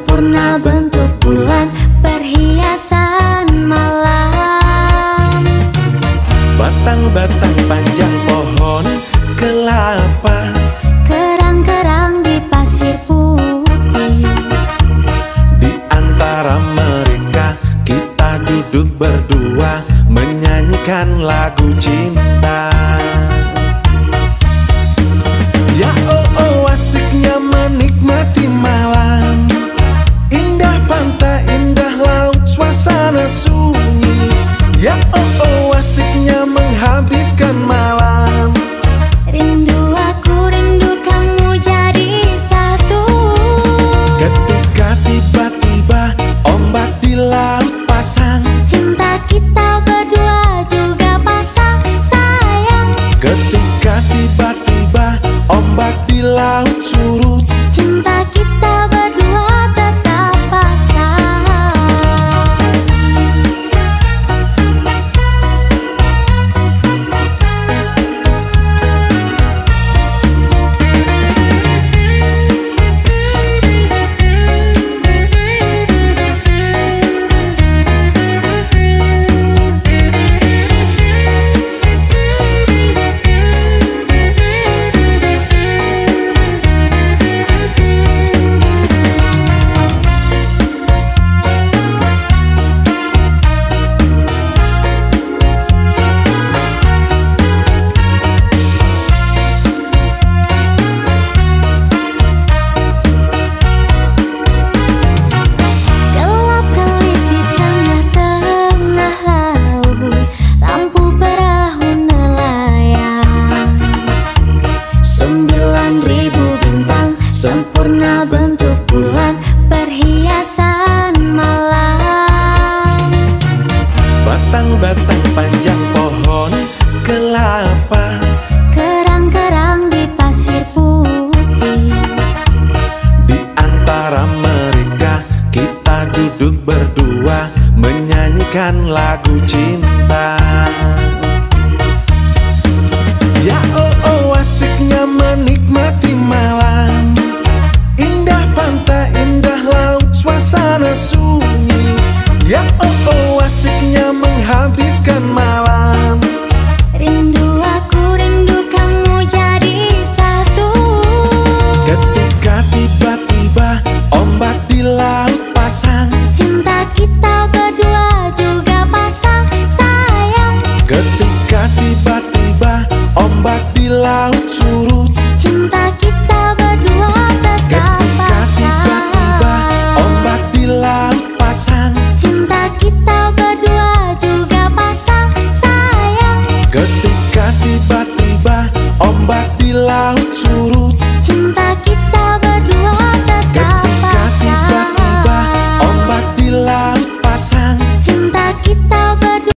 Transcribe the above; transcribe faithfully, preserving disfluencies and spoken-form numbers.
sempurna bentuk bulan, perhiasan malam. Batang-batang panjang pohon kelapa, kerang-kerang di pasir putih. Di antara mereka kita duduk berdua menyanyikan lagu cinta. Ya oh oh asiknya menikmati malam, indah pantai, indah laut, suasana sunyi. Ya oh oh asiknya menghabiskan malam. Rindu aku, rindu kamu jadi satu. Ketika tiba-tiba ombak di laut pasang, cinta kita berdua juga pasang sayang. ketika tiba-tiba ombak di laut surut, cinta kita berdua tetap pasang. Sempurna bentuk bulan, perhiasan malam. batang-batang panjang pohon kelapa, kerang-kerang di pasir putih. Di antara mereka kita duduk berdua menyanyikan lagu cinta. Ya oh oh asiknya menikmati malam, indah pantai, indah laut, suasana sunyi. Ya oh oh asiknya menghabiskan malam. Rindu aku, rindu kamu jadi satu. Ketika tiba-tiba ombak di laut pasang, cinta kita berdua juga pasang sayang. ketika tiba-tiba ombak di laut surut, cinta kita berdua tetap ketika tiba-tiba ombak di laut pasang, cinta kita berdua juga pasang sayang. ketika tiba-tiba ombak di laut surut.